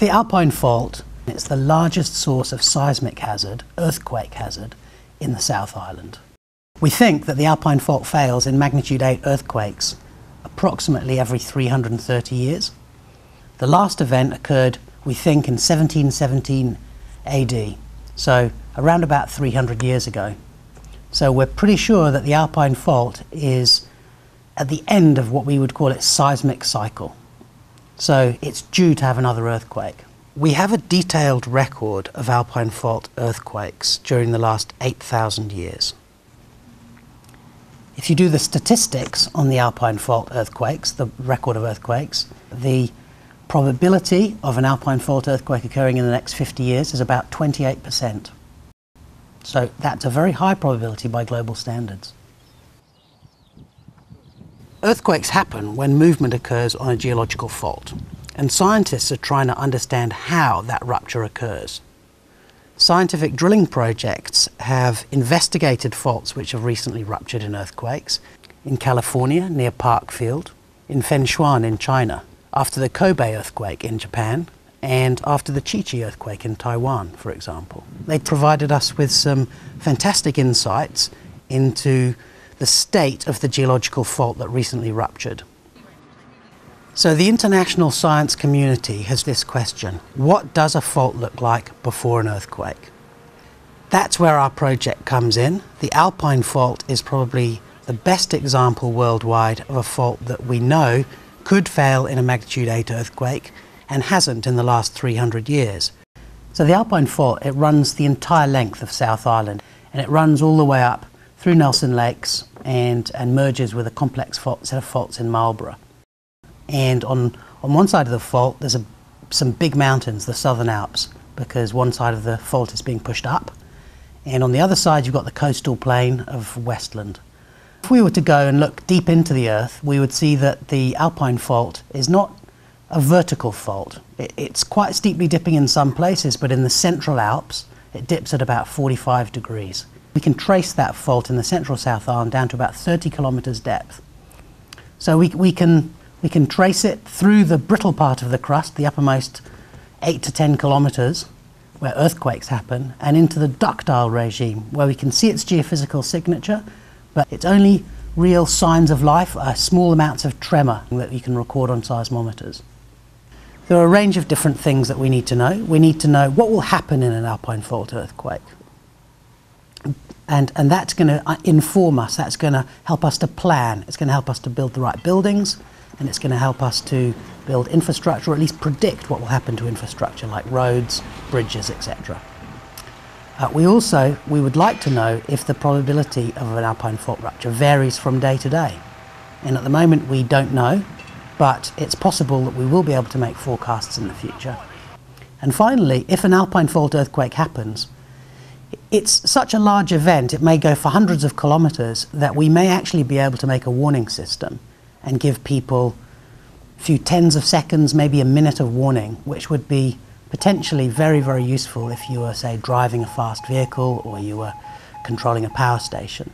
The Alpine Fault, it's the largest source of seismic hazard, earthquake hazard, in the South Island. We think that the Alpine Fault fails in magnitude 8 earthquakes approximately every 330 years. The last event occurred, we think, in 1717 AD, so around about 300 years ago. So we're pretty sure that the Alpine Fault is at the end of what we would call its seismic cycle. So it's due to have another earthquake. We have a detailed record of Alpine Fault earthquakes during the last 8,000 years. If you do the statistics on the Alpine Fault earthquakes, the record of earthquakes, the probability of an Alpine Fault earthquake occurring in the next 50 years is about 28%. So that's a very high probability by global standards. Earthquakes happen when movement occurs on a geological fault, and scientists are trying to understand how that rupture occurs. Scientific drilling projects have investigated faults which have recently ruptured in earthquakes in California near Parkfield, in Fenshuan in China, after the Kobe earthquake in Japan, and after the Chi-Chi earthquake in Taiwan, for example. They provided us with some fantastic insights into the state of the geological fault that recently ruptured. So the international science community has this question: what does a fault look like before an earthquake? That's where our project comes in. The Alpine Fault is probably the best example worldwide of a fault that we know could fail in a magnitude 8 earthquake and hasn't in the last 300 years. So the Alpine Fault, it runs the entire length of South Island, and it runs all the way up through Nelson Lakes and merges with a complex set of faults in Marlborough. And on one side of the fault there's some big mountains, the Southern Alps, because one side of the fault is being pushed up, and on the other side you've got the coastal plain of Westland. If we were to go and look deep into the earth, we would see that the Alpine Fault is not a vertical fault. It's quite steeply dipping in some places, but in the Central Alps it dips at about 45 degrees. We can trace that fault in the central South Island down to about 30 kilometres depth. So we can trace it through the brittle part of the crust, the uppermost 8 to 10 kilometres, where earthquakes happen, and into the ductile regime, where we can see its geophysical signature, but its only real signs of life are small amounts of tremor that you can record on seismometers. There are a range of different things that we need to know. We need to know what will happen in an Alpine Fault earthquake. And that's going to inform us, that's going to help us to plan, it's going to help us to build the right buildings, and it's going to help us to build infrastructure, or at least predict what will happen to infrastructure like roads, bridges, etc. We would like to know if the probability of an Alpine Fault rupture varies from day to day. And at the moment we don't know, but it's possible that we will be able to make forecasts in the future. And finally, if an Alpine Fault earthquake happens, it's such a large event, it may go for hundreds of kilometres, that we may actually be able to make a warning system and give people a few tens of seconds, maybe a minute of warning, which would be potentially very, very useful if you were, say, driving a fast vehicle or you were controlling a power station.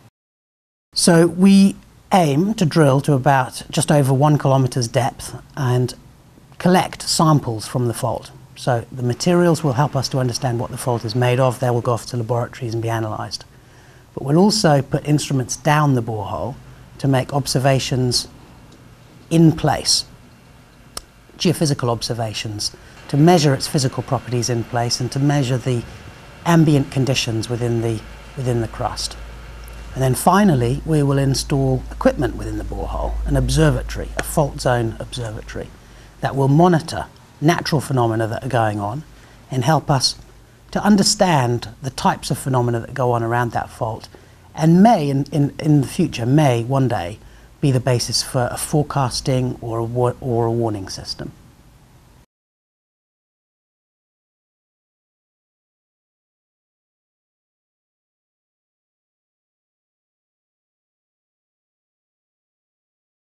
So we aim to drill to about just over 1 kilometre's depth and collect samples from the fault. So the materials will help us to understand what the fault is made of. They will go off to laboratories and be analysed. But we'll also put instruments down the borehole to make observations in place, geophysical observations, to measure its physical properties in place and to measure the ambient conditions within the crust. And then finally we will install equipment within the borehole, an observatory, a fault zone observatory, that will monitor natural phenomena that are going on and help us to understand the types of phenomena that go on around that fault, and may in the future, may one day be the basis for a forecasting or a warning system.